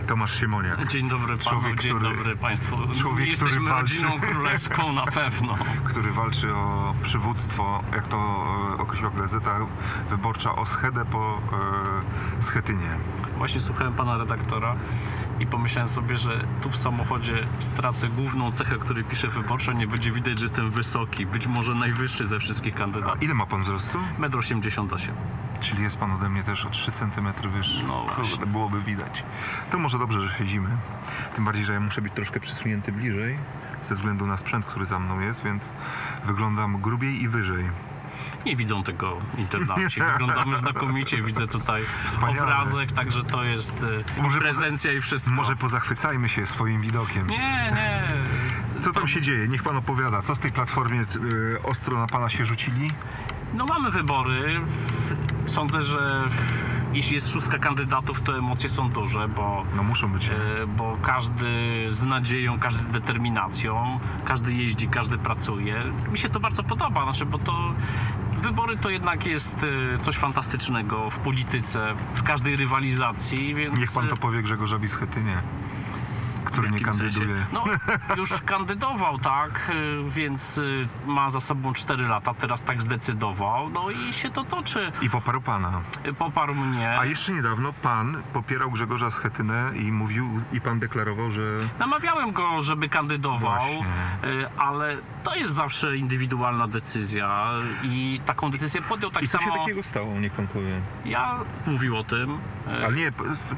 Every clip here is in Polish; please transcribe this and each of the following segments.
Tomasz Siemoniak. Dzień dobry panu, dzień dobry państwu. Człowiek, Jesteśmy który walczy, rodziną królewską na pewno. który walczy o przywództwo, jak to określiła Gazeta Wyborcza, o schedę po Schetynie. Właśnie słuchałem pana redaktora i pomyślałem sobie, że tu w samochodzie stracę główną cechę, której pisze Wyborcza. Nie będzie widać, że jestem wysoki, być może najwyższy ze wszystkich kandydatów. Ile ma pan wzrostu? 1,88 m. Czyli jest pan ode mnie też o 3 cm wyższy. No właśnie. Byłoby widać. To może dobrze, że siedzimy. Tym bardziej, że ja muszę być troszkę przysunięty bliżej ze względu na sprzęt, który za mną jest, więc wyglądam grubiej i wyżej. Nie widzą tego internauci. Wyglądamy znakomicie. Widzę tutaj Wspaniale. obrazek, także to jest prezencja i wszystko. Może pozachwycajmy się swoim widokiem. Nie. Co tam się dzieje? Niech pan opowiada. Co w tej Platformie ostro na pana się rzucili? No mamy wybory. Sądzę, że jeśli jest 6 kandydatów, to emocje są duże, No muszą być. bo każdy z nadzieją, każdy z determinacją, każdy jeździ, każdy pracuje. Mi się to bardzo podoba, bo to wybory to jednak jest coś fantastycznego w polityce, w każdej rywalizacji, więc... Niech pan to powie Grzegorzowi Schetynie, który nie kandyduje. No, już kandydował, tak, więc ma za sobą 4 lata, teraz tak zdecydował, no i się to toczy. I poparł pana. Poparł mnie. A jeszcze niedawno pan popierał Grzegorza Schetynę i mówił, i pan deklarował, że... Namawiałem go, żeby kandydował, Właśnie. ale to jest zawsze indywidualna decyzja i taką decyzję podjął tak I co samo... się takiego stało, niech pan powie. Ja mówił o tym. Ale nie,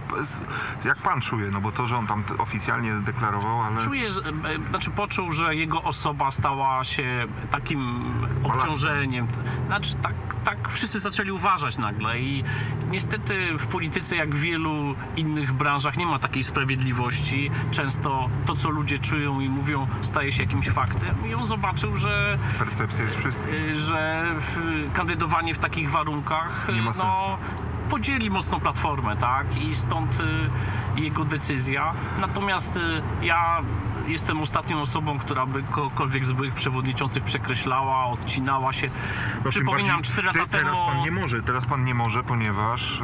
jak pan czuje, no bo to, że on tam oficjalnie deklarował, ale... Czuję, poczuł, że jego osoba stała się takim obciążeniem. Tak wszyscy zaczęli uważać nagle i niestety w polityce, jak w wielu innych branżach, nie ma takiej sprawiedliwości. Często to, co ludzie czują i mówią, staje się jakimś faktem i on zobaczył, że... Percepcja jest wszystko. Że kandydowanie w takich warunkach Nie ma sensu. Podzieli mocno Platformę, tak? I stąd jego decyzja. Natomiast ja jestem ostatnią osobą, która by kogokolwiek z byłych przewodniczących przekreślała, odcinała się. No, Przypominam, 4 lata temu... Teraz pan nie może, ponieważ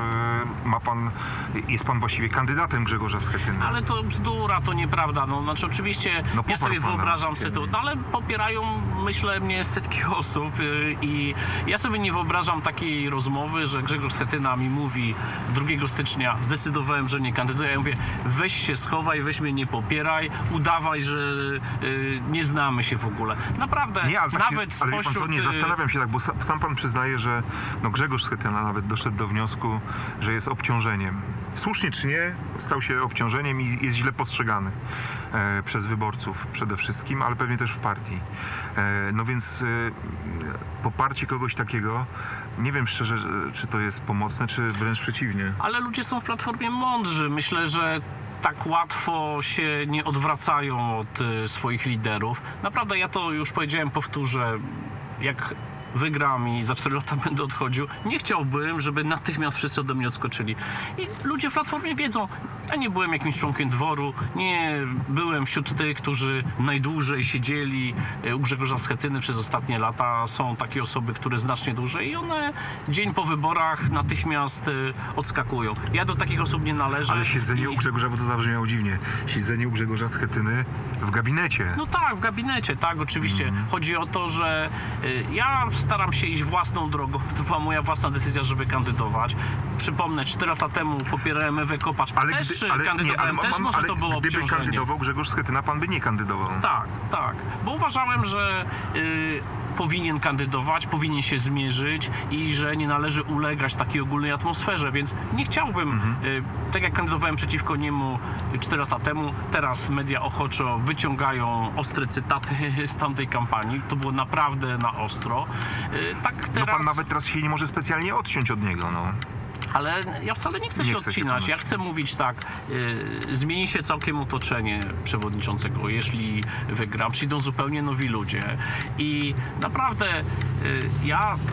jest pan właściwie kandydatem Grzegorza Schetyny. Ale to bzdura, to nieprawda. Oczywiście ja sobie wyobrażam sytuację, ale popierają, myślę, mnie setki osób i ja sobie nie wyobrażam takiej rozmowy, że Grzegorz Schetyna mi mówi 2 stycznia, zdecydowałem, że nie kandyduję. Ja mówię, weź się schowaj, weź mnie nie popieraj, udawaj, że nie znamy się w ogóle. Naprawdę, nie, ale nawet ale pan co, nie zastanawiam się tak, bo sam pan przyznaje, że Grzegorz Schetyna nawet doszedł do wniosku, że jest obciążeniem. Słusznie czy nie, stał się obciążeniem i jest źle postrzegany przez wyborców przede wszystkim, ale pewnie też w partii. No więc poparcie kogoś takiego, nie wiem szczerze, czy to jest pomocne, czy wręcz przeciwnie. Ale ludzie są w Platformie mądrzy. Myślę, że tak łatwo się nie odwracają od swoich liderów. Naprawdę, ja to już powiedziałem, powtórzę, jak wygram i za 4 lata będę odchodził, nie chciałbym, żeby natychmiast wszyscy ode mnie odskoczyli. I ludzie w Platformie wiedzą, ja nie byłem jakimś członkiem dworu, nie byłem wśród tych, którzy najdłużej siedzieli u Grzegorza Schetyny przez ostatnie lata. Są takie osoby, które znacznie dłużej i one dzień po wyborach natychmiast odskakują. Ja do takich osób nie należę. Ale siedzenie u Grzegorza, bo to zabrzmiało dziwnie, siedzenie u Grzegorza Schetyny w gabinecie. No tak, w gabinecie, tak, oczywiście. Chodzi o to, że ja staram się iść własną drogą. To była moja własna decyzja, żeby kandydować. Przypomnę, 4 lata temu popierałem Ewę Kopacz. Może to było gdyby obciążenie. kandydował Grzegorz Schetyna, pan by nie kandydował. Tak. Bo uważałem, że powinien kandydować, powinien się zmierzyć i że nie należy ulegać takiej ogólnej atmosferze, więc nie chciałbym, tak jak kandydowałem przeciwko niemu 4 lata temu, teraz media ochoczo wyciągają ostre cytaty z tamtej kampanii. To było naprawdę na ostro. Tak teraz... No pan nawet teraz się nie może specjalnie odciąć od niego, no. Ale ja wcale nie chcę się odcinać. Ja chcę mówić tak, zmieni się całkiem otoczenie przewodniczącego, jeśli wygram. Przyjdą zupełnie nowi ludzie. I naprawdę ja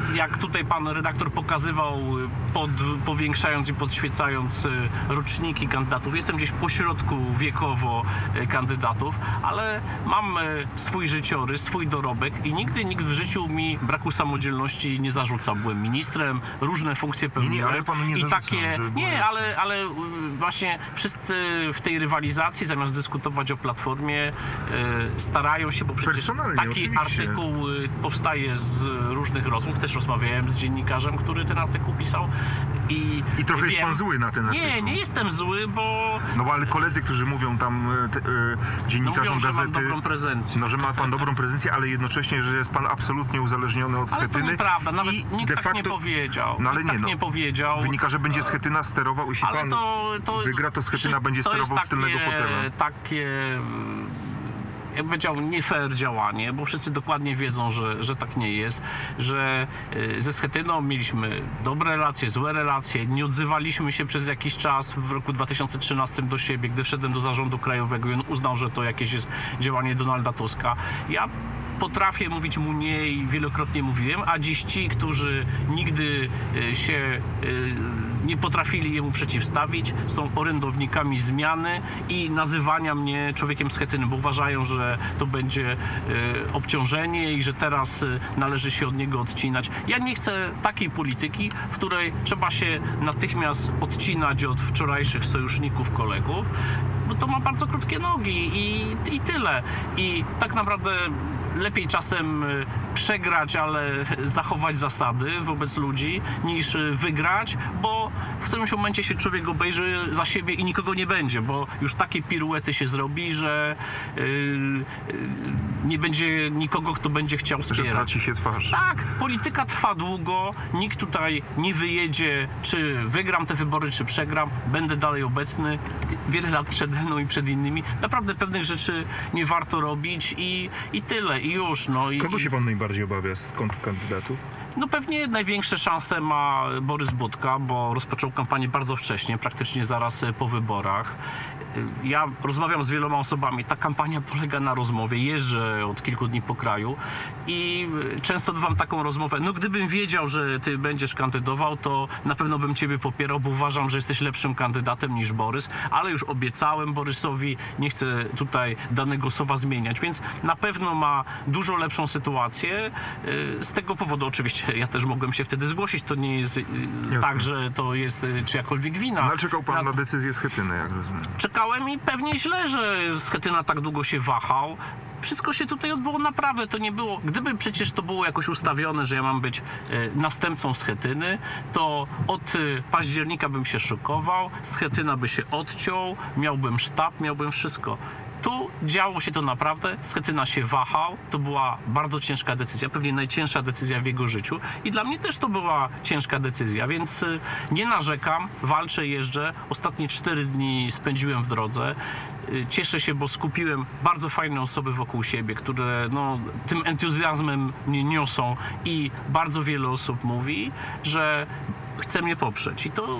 jak tutaj pan redaktor pokazywał, powiększając i podświecając roczniki kandydatów, jestem gdzieś pośrodku wiekowo kandydatów, ale mam swój życiorys, swój dorobek i nigdy nikt w życiu mi braku samodzielności nie zarzucał. Byłem ministrem, różne funkcje pełniłem. ale panu nie i zarzucam, takie, że ale właśnie wszyscy w tej rywalizacji, zamiast dyskutować o Platformie, starają się, bo przecież Personalnie, taki oczywiście. artykuł powstaje z różnych rozmów. Też rozmawiałem z dziennikarzem, który ten artykuł pisał. I trochę jest pan zły na ten artykuł. Nie jestem zły, bo... No bo ale koledzy, którzy mówią tam dziennikarzom mówią, że gazety... mam dobrą prezencję. No, że ma pan dobrą prezencję, ale jednocześnie, że jest pan absolutnie uzależniony od Ale to Schetyny. nieprawda, nawet i nikt de tak facto, nie powiedział. No ale Nikt tak nie powiedział. Wynika, że będzie Schetyna sterował, jeśli Ale pan wygra, to Schetyna będzie to jest sterował z tylnego fotela. takie, ja bym powiedział, nie fair działanie, bo wszyscy dokładnie wiedzą, że tak nie jest, że ze Schetyną mieliśmy dobre relacje, złe relacje, nie odzywaliśmy się przez jakiś czas w roku 2013 do siebie, gdy wszedłem do zarządu krajowego i on uznał, że to jakieś jest działanie Donalda Tuska. Ja potrafię mówić mu nie i wielokrotnie mówiłem, a dziś ci, którzy nigdy się nie potrafili jemu przeciwstawić, są orędownikami zmiany i nazywania mnie człowiekiem Schetyny, bo uważają, że to będzie obciążenie i że teraz należy się od niego odcinać. Ja nie chcę takiej polityki, w której trzeba się natychmiast odcinać od wczorajszych sojuszników, kolegów, bo to ma bardzo krótkie nogi i tyle. I tak naprawdę lepiej czasem przegrać, ale zachować zasady wobec ludzi, niż wygrać, bo w którymś momencie się człowiek obejrzy za siebie i nikogo nie będzie, bo już takie piruety się zrobi, że nie będzie nikogo, kto będzie chciał wspierać. Że traci się twarz. Tak, polityka trwa długo, nikt tutaj nie wyjedzie, czy wygram te wybory, czy przegram, będę dalej obecny, wiele lat przede mną i przed innymi. Naprawdę pewnych rzeczy nie warto robić i tyle, i już. No, Kogo się pan najbardziej obawia z kontrkandydatów? No pewnie największe szanse ma Borys Budka, bo rozpoczął kampanię bardzo wcześnie, praktycznie zaraz po wyborach. Ja rozmawiam z wieloma osobami. Ta kampania polega na rozmowie. Jeżdżę od kilku dni po kraju i często bywam taką rozmowę. No gdybym wiedział, że ty będziesz kandydował, to na pewno bym ciebie popierał, bo uważam, że jesteś lepszym kandydatem niż Borys, ale już obiecałem Borysowi, nie chcę tutaj danego słowa zmieniać, więc na pewno ma dużo lepszą sytuację. Z tego powodu oczywiście ja też mogłem się wtedy zgłosić. To nie jest tak, że to jest czyjakolwiek wina. No, ale czekał pan na decyzję Schetyny, jak rozumiem. Czekałem i pewnie źle, że Schetyna tak długo się wahał. Wszystko się tutaj odbyło naprawdę, to nie było... Gdyby przecież to było jakoś ustawione, że ja mam być następcą Schetyny, to od października bym się szykował, Schetyna by się odciął, miałbym sztab, miałbym wszystko. Tu działo się to naprawdę, Schetyna się wahał, to była bardzo ciężka decyzja, pewnie najcięższa decyzja w jego życiu i dla mnie też to była ciężka decyzja, więc nie narzekam, walczę, jeżdżę, ostatnie 4 dni spędziłem w drodze. Cieszę się, bo skupiłem bardzo fajne osoby wokół siebie, które tym entuzjazmem mnie niosą i bardzo wiele osób mówi, że chce mnie poprzeć i to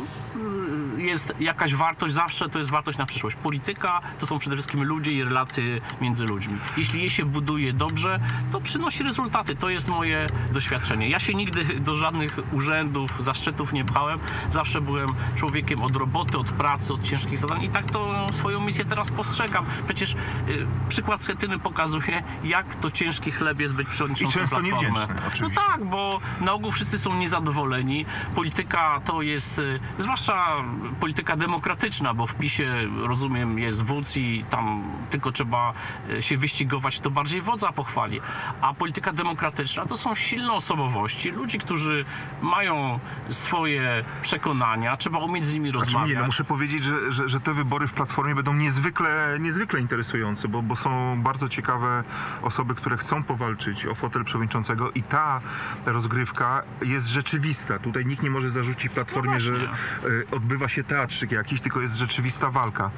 jest jakaś wartość, zawsze to jest wartość na przyszłość. Polityka to są przede wszystkim ludzie i relacje między ludźmi. Jeśli je się buduje dobrze, to przynosi rezultaty. To jest moje doświadczenie. Ja się nigdy do żadnych urzędów, zaszczytów nie pchałem. Zawsze byłem człowiekiem od roboty, od pracy, od ciężkich zadań i tak to swoją misję teraz postrzegam. Przecież przykład Schetyny pokazuje, jak to ciężki chleb jest być przewodniczącym Platformy. Niewdzięczny, oczywiście. No tak, bo na ogół wszyscy są niezadowoleni. Polityka to jest, zwłaszcza polityka demokratyczna, bo w PiS-ie, rozumiem, jest wódz i tam tylko trzeba się wyścigować, to bardziej wodza pochwali. A polityka demokratyczna to są silne osobowości, ludzie, którzy mają swoje przekonania, trzeba umieć z nimi rozmawiać. Nie, muszę powiedzieć, że te wybory w Platformie będą niezwykle interesujące, bo są bardzo ciekawe osoby, które chcą powalczyć o fotel przewodniczącego i ta rozgrywka jest rzeczywista. Tutaj nikt nie może zarzucić Platformie, że odbywa się teatrzyk jakiś, tylko jest rzeczywista walka.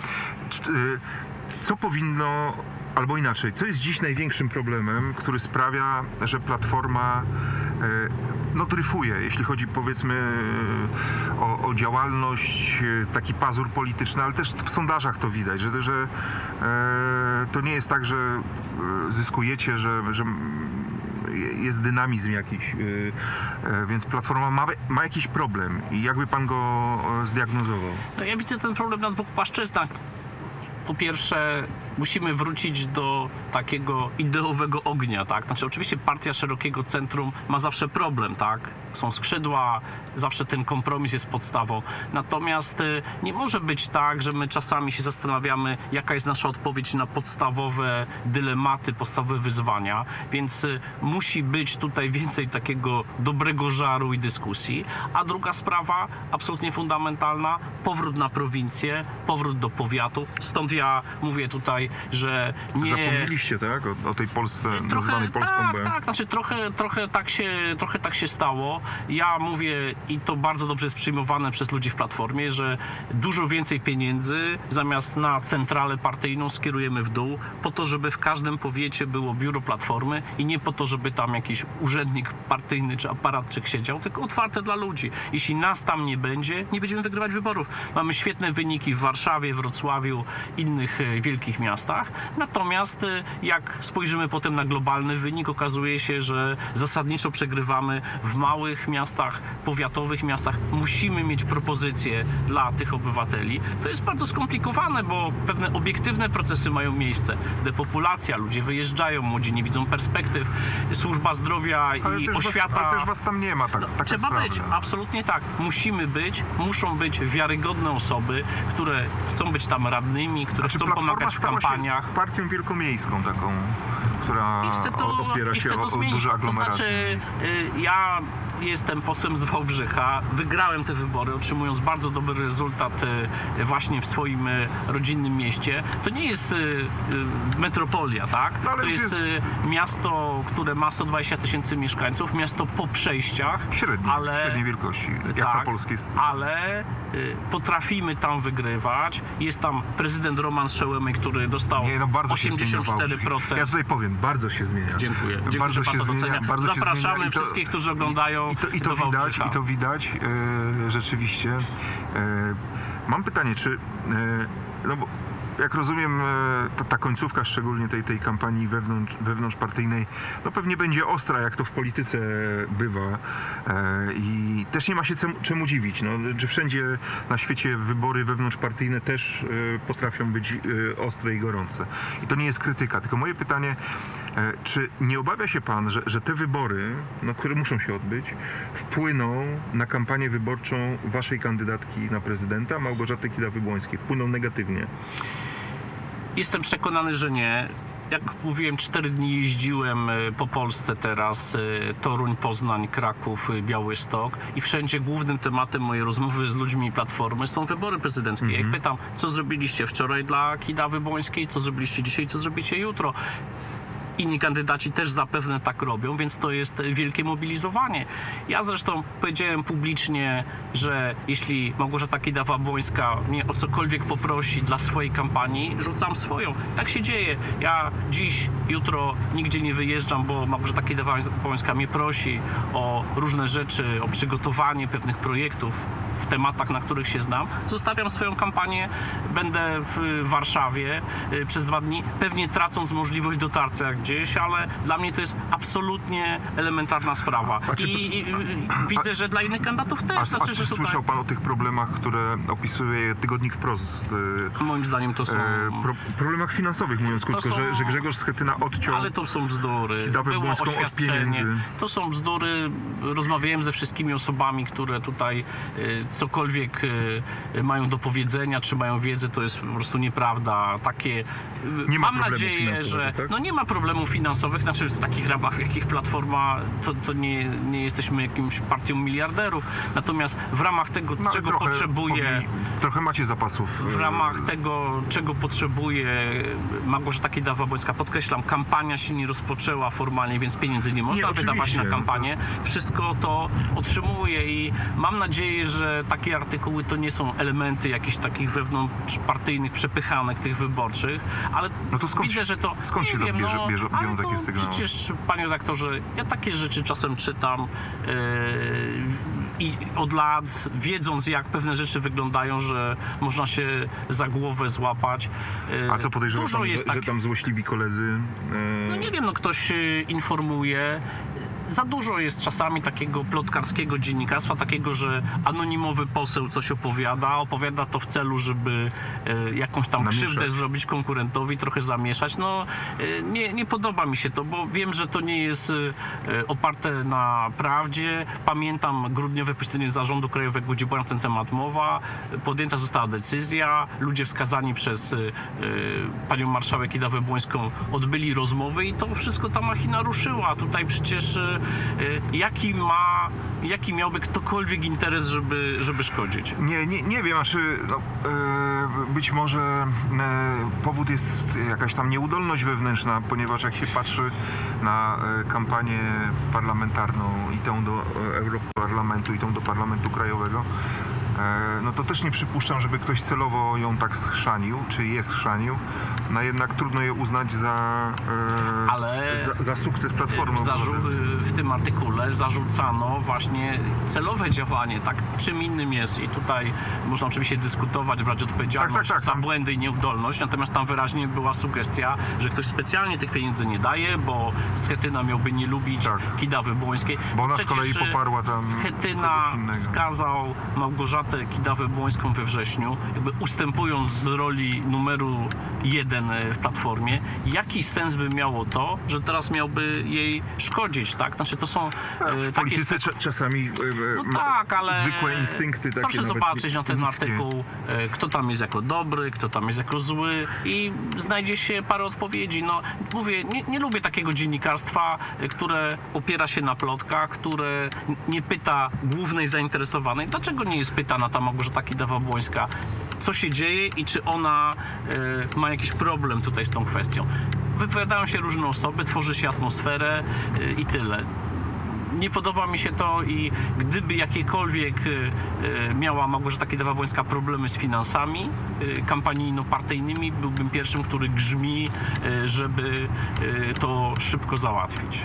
Co powinno, albo inaczej, co jest dziś największym problemem, który sprawia, że Platforma dryfuje, jeśli chodzi, powiedzmy, o działalność, taki pazur polityczny, ale też w sondażach to widać, że to nie jest tak, że zyskujecie, że jest dynamizm jakiś, więc Platforma ma jakiś problem i jakby pan go zdiagnozował? No ja widzę ten problem na dwóch płaszczyznach. Po pierwsze, musimy wrócić do takiego ideowego ognia, tak? Znaczy, oczywiście partia szerokiego centrum ma zawsze problem, tak? Są skrzydła, zawsze ten kompromis jest podstawą. Natomiast nie może być tak, że my czasami się zastanawiamy, jaka jest nasza odpowiedź na podstawowe dylematy, podstawowe wyzwania, więc musi być tutaj więcej takiego dobrego żaru i dyskusji. A druga sprawa, absolutnie fundamentalna, powrót na prowincję, powrót do powiatu. Stąd ja mówię tutaj, że nie... Zapomnieliście, tak? O tej Polsce, nazywanej Polską B. Tak, znaczy trochę tak się stało. Ja mówię, i to bardzo dobrze jest przyjmowane przez ludzi w Platformie, że dużo więcej pieniędzy zamiast na centralę partyjną skierujemy w dół, po to, żeby w każdym powiecie było biuro Platformy i nie po to, żeby tam jakiś urzędnik partyjny czy aparatczyk siedział, tylko otwarte dla ludzi. Jeśli nas tam nie będzie, nie będziemy wygrywać wyborów. Mamy świetne wyniki w Warszawie, Wrocławiu, innych wielkich miastach. Natomiast jak spojrzymy potem na globalny wynik, okazuje się, że zasadniczo przegrywamy w małych miastach, powiatowych miastach. Musimy mieć propozycje dla tych obywateli. To jest bardzo skomplikowane, bo pewne obiektywne procesy mają miejsce. Depopulacja, ludzie wyjeżdżają, młodzi nie widzą perspektyw, służba zdrowia i oświata. Ale też was tam nie ma, taka Trzeba sprawa. być, absolutnie tak. Musimy być, muszą być wiarygodne osoby, które chcą być tam radnymi, które chcą pomagać w kampaniach. Się partią wielkomiejską taką, która opiera się o duże aglomeracje. To znaczy, ja jestem posłem z Wałbrzycha, wygrałem te wybory, otrzymując bardzo dobry rezultat właśnie w swoim rodzinnym mieście. To nie jest metropolia, tak? No, ale to jest miasto, które ma 120 000 mieszkańców, miasto po przejściach. Średniej wielkości, jak tak, na polskie. Ale potrafimy tam wygrywać. Jest tam prezydent Roman Szełemy, który dostał 84%. Ja tutaj powiem, bardzo się zmienia. Dziękuję, bardzo że pan to docenia. Zapraszamy wszystkich, którzy oglądają do Wałbrzycha. I to widać rzeczywiście. Mam pytanie, czy no bo jak rozumiem, ta końcówka szczególnie tej kampanii wewnątrzpartyjnej, no pewnie będzie ostra, jak to w polityce bywa, i też nie ma się czemu dziwić, no, że wszędzie na świecie wybory wewnątrzpartyjne też potrafią być ostre i gorące. I to nie jest krytyka, tylko moje pytanie, czy nie obawia się pan, że te wybory, no, które muszą się odbyć, wpłyną na kampanię wyborczą waszej kandydatki na prezydenta, Małgorzaty Kidawy-Błońskiej, wpłyną negatywnie? Jestem przekonany, że nie. Jak mówiłem, 4 dni jeździłem po Polsce teraz, Toruń, Poznań, Kraków, Białystok i wszędzie głównym tematem mojej rozmowy z ludźmi Platformy są wybory prezydenckie. Ja ich pytam, co zrobiliście wczoraj dla Kidawy-Błońskiej, co zrobiliście dzisiaj, co zrobicie jutro. Inni kandydaci też zapewne tak robią, więc to jest wielkie mobilizowanie. Ja zresztą powiedziałem publicznie, że jeśli Małgorzata Kidawa-Błońska mnie o cokolwiek poprosi dla swojej kampanii, rzucam swoją. Tak się dzieje. Ja dziś, jutro nigdzie nie wyjeżdżam, bo Małgorzata Kidawa-Błońska mnie prosi o różne rzeczy, o przygotowanie pewnych projektów w tematach, na których się znam. Zostawiam swoją kampanię, będę w Warszawie przez 2 dni, pewnie tracąc możliwość dotarcia gdzieś, ale dla mnie to jest absolutnie elementarna sprawa. I widzę, że dla innych kandydatów też. Czy słyszał pan o tych problemach, które opisuje tygodnik Wprost? Moim zdaniem to są... problemach finansowych, mówiąc krótko, że Grzegorz Schetyna odciął... Ale to są bzdury. Było oświadczenie. To są bzdury. Rozmawiałem ze wszystkimi osobami, które tutaj cokolwiek mają do powiedzenia, czy mają wiedzę, to jest po prostu nieprawda. Takie... Mam nadzieję, że... Tak? No nie ma problemów finansowych, znaczy w takich ramach, w jakich Platforma, to nie jesteśmy jakimś partią miliarderów. Natomiast w ramach tego, czego potrzebuje... Trochę macie zapasów. W ramach tego, czego potrzebuje Małgorzata Kidawa-Błońska, podkreślam, kampania się nie rozpoczęła formalnie, więc pieniędzy nie można wydawać na kampanię. Wszystko to otrzymuje i mam nadzieję, że takie artykuły to nie są elementy jakichś takich wewnątrzpartyjnych przepychanek tych wyborczych, ale no to widzę, że to... Skąd się biorą takie sygnały? Przecież, panie redaktorze, ja takie rzeczy czasem czytam. i od lat, wiedząc jak pewne rzeczy wyglądają, że można się za głowę złapać. A co podejrzewa Dużo pan, jest że tam złośliwi koledzy... No nie wiem, no ktoś informuje. Za dużo jest czasami takiego plotkarskiego dziennikarstwa, takiego, że anonimowy poseł coś opowiada to w celu, żeby jakąś tam Namieszać. krzywdę zrobić konkurentowi, trochę zamieszać. No nie podoba mi się to, bo wiem, że to nie jest oparte na prawdzie. Pamiętam grudniowe posiedzenie Zarządu Krajowego, gdzie była na ten temat mowa. Podjęta została decyzja. Ludzie wskazani przez panią marszałek Kidawę Błońską odbyli rozmowy i to wszystko ta machina ruszyła. Tutaj przecież jaki miałby ktokolwiek interes, żeby szkodzić? Nie wiem, być może powód jest jakaś tam nieudolność wewnętrzna, ponieważ jak się patrzy na kampanię parlamentarną i tą do Europarlamentu i tą do Parlamentu Krajowego, no to też nie przypuszczam, żeby ktoś celowo ją tak schrzanił, czy je schrzanił. No jednak trudno je uznać za sukces Platformy Obywatelskiej. W tym artykule zarzucano właśnie celowe działanie, tak, czym innym jest i tutaj można oczywiście dyskutować, brać odpowiedzialność za błędy i nieudolność, natomiast tam wyraźnie była sugestia, że ktoś specjalnie tych pieniędzy nie daje, bo Schetyna miałby nie lubić Kidawy Błońskiej. Bo ona z kolei poparła tam Schetyna wskazał Małgorzatę Kidawę-Błońską we wrześniu, jakby ustępując z roli numeru 1 w Platformie. Jaki sens by miało to, że teraz miałby jej szkodzić, tak? Znaczy to są w polityce czasami ale zwykłe instynkty takie. Proszę zobaczyć na ten niskie. artykuł, kto tam jest jako dobry, kto tam jest jako zły i znajdzie się parę odpowiedzi. No mówię, nie lubię takiego dziennikarstwa, które opiera się na plotkach, które nie pyta głównej zainteresowanej. Dlaczego nie jest pytana ta Małgorzata Kidawa-Błońska, co się dzieje i czy ona ma jakiś problem tutaj z tą kwestią? Wypowiadają się różne osoby, tworzy się atmosferę i tyle. Nie podoba mi się to i gdyby jakiekolwiek miała Małgorzata Kidawa-Błońska problemy z finansami kampanijno-partyjnymi, byłbym pierwszym, który grzmi, żeby to szybko załatwić.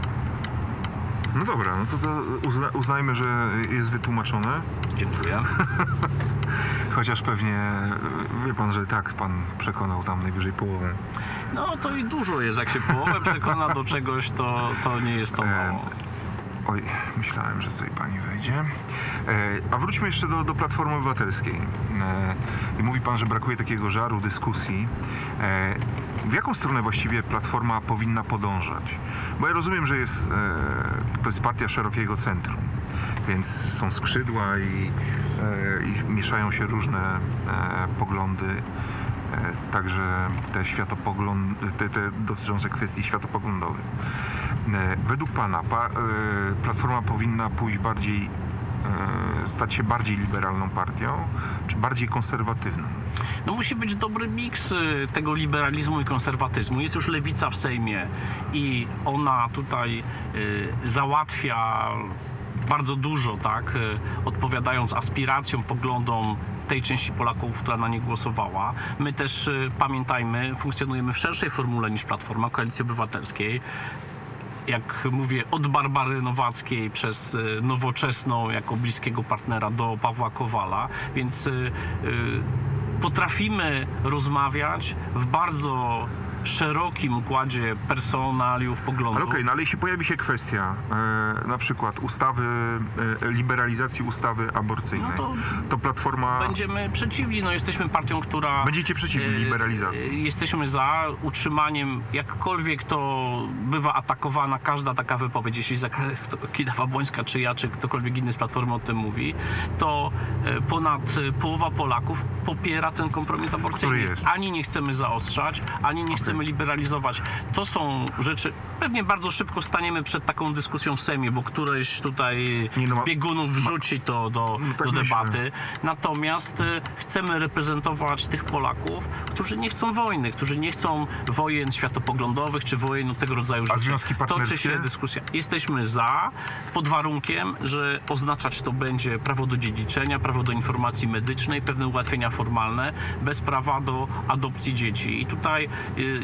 No dobra, no to uznajmy, że jest wytłumaczone. Dziękuję. Chociaż pewnie, wie pan, że tak pan przekonał tam najwyżej połowę. No to i dużo jest, jak się połowę przekona do czegoś, to nie jest to mało. Oj, myślałem, że tutaj pani wejdzie. A wróćmy jeszcze do Platformy Obywatelskiej. I mówi pan, że brakuje takiego żaru dyskusji. W jaką stronę właściwie Platforma powinna podążać? Bo ja rozumiem, że to jest partia szerokiego centrum, więc są skrzydła i mieszają się różne poglądy, także te dotyczące kwestii światopoglądowych. Według pana Platforma powinna stać się bardziej liberalną partią, czy bardziej konserwatywną? No musi być dobry miks tego liberalizmu i konserwatyzmu. Jest już lewica w Sejmie i ona tutaj załatwia bardzo dużo, tak, odpowiadając aspiracjom, poglądom tej części Polaków, która na nie głosowała. My też, pamiętajmy, funkcjonujemy w szerszej formule niż Platforma Koalicji Obywatelskiej. Jak mówię, od Barbary Nowackiej przez Nowoczesną jako bliskiego partnera do Pawła Kowala, więc potrafimy rozmawiać w bardzo szerokim układzie personaliów, poglądów. Ale okej, ale jeśli pojawi się kwestia na przykład liberalizacji ustawy aborcyjnej, to Platforma... Będziemy przeciwni, jesteśmy partią, która... Będziecie przeciwni liberalizacji? Jesteśmy za utrzymaniem, jakkolwiek to bywa atakowana każda taka wypowiedź, jeśli Kidawa-Błońska, czy ja, czy ktokolwiek inny z Platformy o tym mówi, to ponad połowa Polaków popiera ten kompromis aborcyjny. Ani nie chcemy zaostrzać, ani nie chcemy liberalizować. To są rzeczy, pewnie bardzo szybko staniemy przed taką dyskusją w Sejmie, bo któreś tutaj z biegunów wrzuci to do debaty. Natomiast chcemy reprezentować tych Polaków, którzy nie chcą wojny, którzy nie chcą wojen światopoglądowych, czy wojen tego rodzaju rzeczy. A związki partnerskie? Toczy się dyskusja. Jesteśmy za, pod warunkiem, że oznaczać to będzie prawo do dziedziczenia, prawo do informacji medycznej, pewne ułatwienia formalne, bez prawa do adopcji dzieci. I tutaj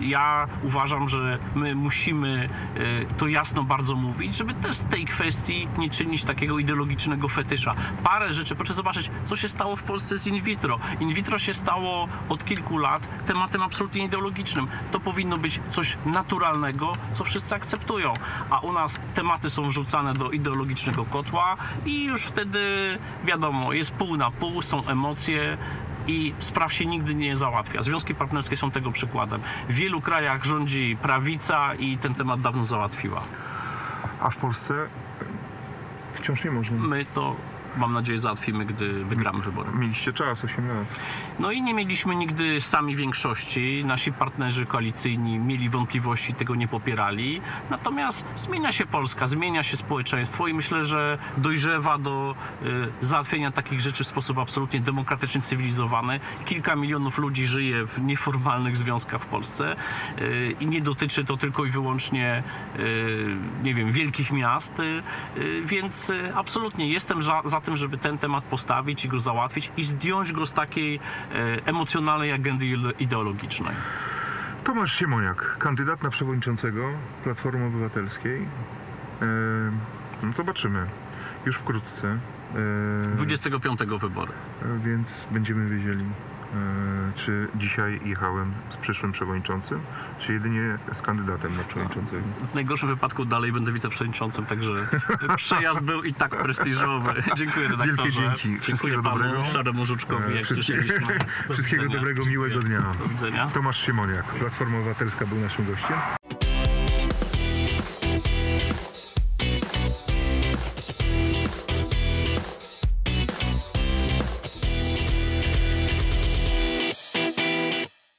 Ja uważam, że my musimy to jasno bardzo mówić, żeby też z tej kwestii nie czynić takiego ideologicznego fetysza. Parę rzeczy, proszę zobaczyć, co się stało w Polsce z in vitro. In vitro się stało od kilku lat tematem absolutnie ideologicznym. To powinno być coś naturalnego, co wszyscy akceptują. A u nas tematy są wrzucane do ideologicznego kotła i już wtedy, wiadomo, jest pół na pół, są emocje i spraw się nigdy nie załatwia. Związki partnerskie są tego przykładem. W wielu krajach rządzi prawica i ten temat dawno załatwiła. A w Polsce wciąż nie można. My to, mam nadzieję, załatwimy, gdy wygramy wybory. Mieliście czas, 8 lat. No i nie mieliśmy nigdy sami większości. Nasi partnerzy koalicyjni mieli wątpliwości, tego nie popierali. Natomiast zmienia się Polska, zmienia się społeczeństwo i myślę, że dojrzewa do załatwienia takich rzeczy w sposób absolutnie demokratyczny, cywilizowany. Kilka milionów ludzi żyje w nieformalnych związkach w Polsce i nie dotyczy to tylko i wyłącznie, nie wiem, wielkich miast, więc absolutnie jestem za tym, żeby ten temat postawić i go załatwić i zdjąć go z takiej emocjonalnej agendy ideologicznej. Tomasz Siemoniak, kandydat na przewodniczącego Platformy Obywatelskiej. No zobaczymy. Już wkrótce. 25 wybory. Więc będziemy wiedzieli, czy dzisiaj jechałem z przyszłym przewodniczącym, czy jedynie z kandydatem na przewodniczącego. W najgorszym wypadku dalej będę wiceprzewodniczącym, także przejazd był i tak prestiżowy. Dziękuję, redaktorze. Wielkie dzięki. Wszystkiego dobrego. Panu Szaremu Żuczkowi, jak słyszeliśmy. Wszystkiego dobrego, miłego dnia. Do widzenia. Tomasz Siemoniak, Platforma Obywatelska był naszym gościem.